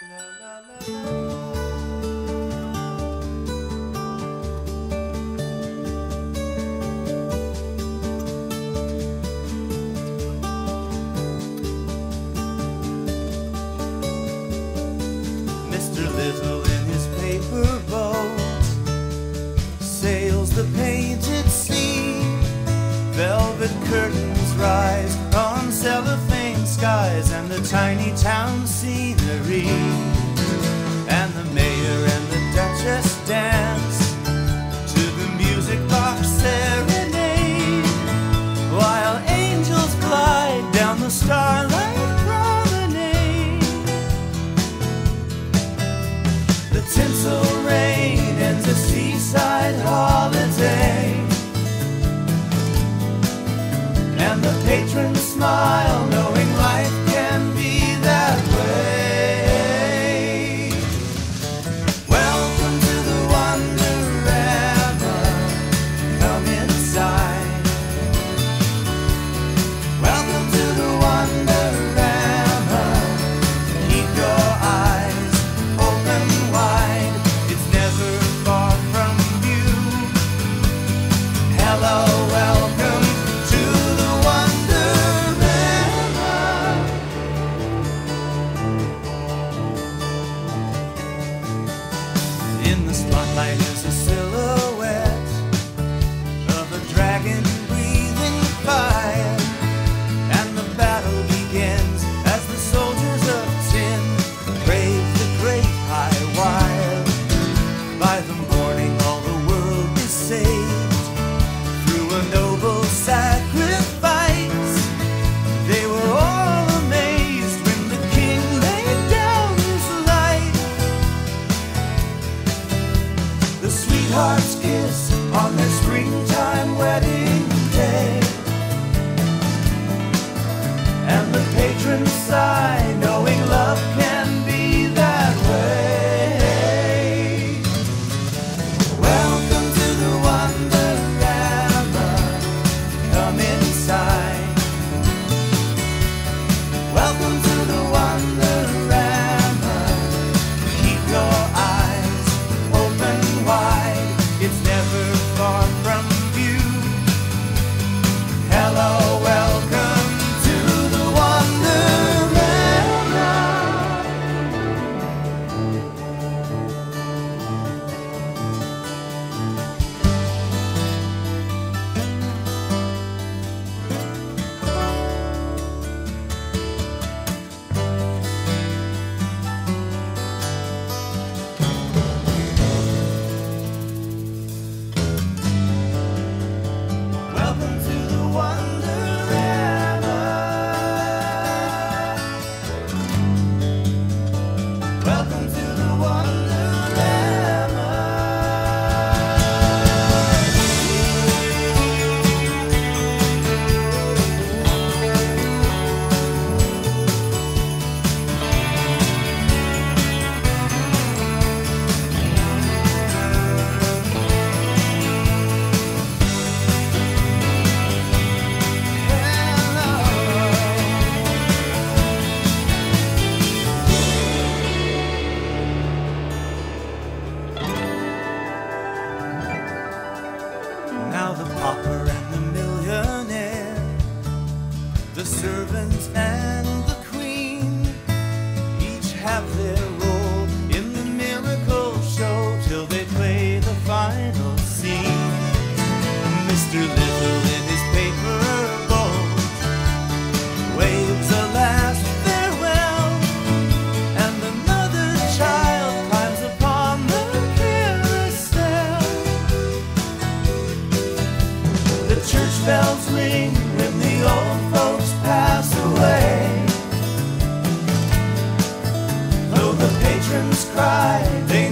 Mr. Little in his paper boat sails the painted sea. Velvet curtains rise on cellophane skies and the tiny town scenery. And the mayor and the duchess dance to the music box serenade, while angels glide down the starlight promenade. The tinsel rain ends a seaside holiday, and the patrons smile knowing life can be that way. Welcome to the Wonderama, come inside. Welcome to the Wonderama, keep your eyes open wide. It's never far from you. Hello, welcome to the Wonderama. In the spotlight is a silhouette of a dragon breathing fire, and the battle begins as the soldiers of tin brave the great high wire. By the morning all the world is saved through a noble sacrifice. They were all amazed when the king laid down his life. The sweethearts kiss on their springtime wedding day, and the patrons sigh knowing love can be that way. Welcome to the Wonderama, come inside. Welcome to the Wonderama, keep your eyes open wide. It's never far from you. Hello, welcome to the Wonderama. Welcome to the Wonderama. Welcome to the Wonderama. Now the pauper and the millionaire, the servant and the queen, each have their role in the miracle show till they play the final scene. Mr. Little in his paper boat waves a last farewell, and another child climbs upon the carousel. The church bells ring when the old folks pass away. Though the patrons cry, they